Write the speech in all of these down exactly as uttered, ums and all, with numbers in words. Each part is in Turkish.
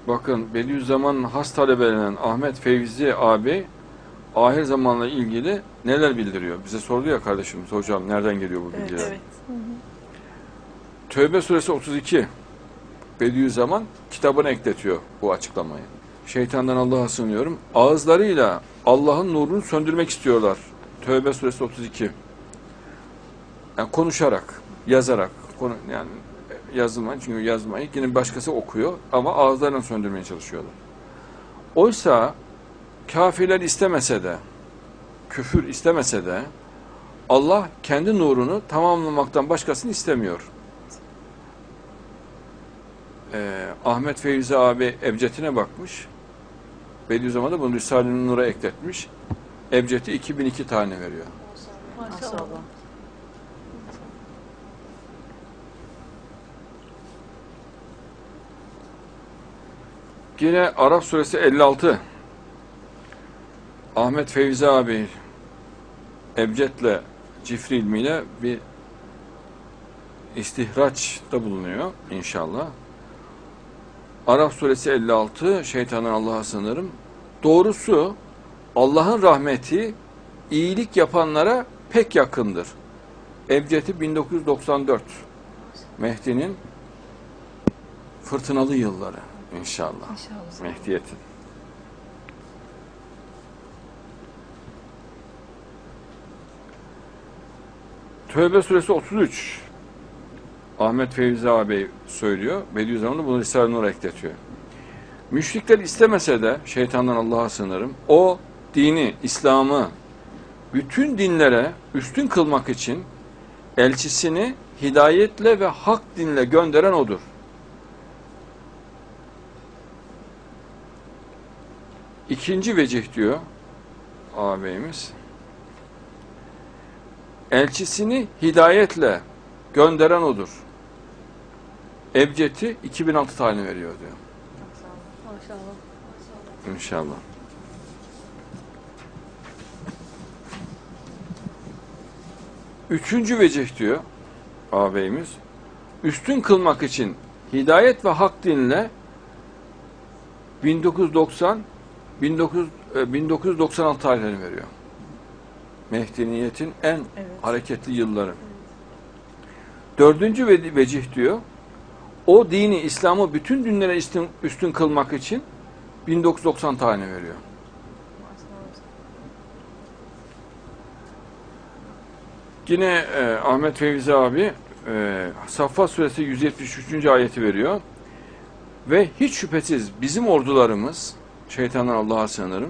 bakın Bediüzzaman'ın has talebelerinden Ahmet Fevzi abi ahir zamanla ilgili neler bildiriyor? Bize sordu ya kardeşimiz, hocam nereden geliyor bu bilgiler? Evet. Evet. Hı hı. Tevbe suresi otuz iki. Bediüzzaman kitabına ekletiyor bu açıklamayı. Şeytandan Allah'a sığınıyorum. Ağızlarıyla Allah'ın nurunu söndürmek istiyorlar. Tevbe suresi otuz iki. Yani konuşarak, yazarak, konu, yani yazılmayı, çünkü yazmayı yine başkası okuyor ama ağızlarıyla söndürmeye çalışıyorlar. Oysa kafirler istemese de, küfür istemese de Allah kendi nurunu tamamlamaktan başkasını istemiyor. Ee, Ahmet Fevzi abi Ebced'ine bakmış. Bediüzzaman da bunu Risale-i Nur'a ekletmiş. Ebced'i iki bin iki tane veriyor. Maşallah. Yine Araf suresi elli altı. Ahmet Fevzi abi Ebced'le Cifri ilmiyle bir istihraçta bulunuyor inşallah. Araf suresi elli altı, şeytandan Allah'a sığınırım. Doğrusu Allah'ın rahmeti iyilik yapanlara pek yakındır. Ebced'i bin dokuz yüz doksan dört. Mehdi'nin fırtınalı yılları inşallah. İnşallah. Mehdiyet'in. Tövbe suresi otuz üç. Ahmet Fevzi ağabey söylüyor. Bediüzzaman da bunu Risale-i Nur'a ekletiyor. Müşrikler istemese de şeytandan Allah'a sığınırım. O dini, İslam'ı bütün dinlere üstün kılmak için elçisini hidayetle ve hak dinle gönderen odur. İkinci vecih diyor ağabeyimiz. Elçisini hidayetle gönderen odur. Ebced'i iki bin altı tane veriyor diyor. Maşallah. İnşallah. Üçüncü vecih diyor ağabeyimiz. Üstün kılmak için hidayet ve hak dinle bin dokuz yüz doksan bin dokuz yüz doksan altı tarihlerini veriyor. Mehdeniyetin en Evet. hareketli yılları. Dördüncü ve- vecih diyor. O dini, İslam'ı bütün dinlere üstün, üstün kılmak için bin dokuz yüz doksan tane veriyor. Yine e, Ahmet Fevzi abi e, Saffat suresi yüz yetmiş üçüncü ayeti veriyor. Ve hiç şüphesiz bizim ordularımız, şeytandan Allah'a sığınırım,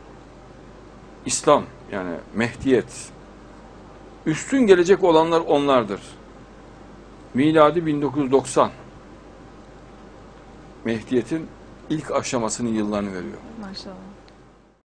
İslam yani Mehdiyet, üstün gelecek olanlar onlardır. Miladi bin dokuz yüz doksan. Mehdiyet'in ilk aşamasının yıllarını veriyor. Maşallah.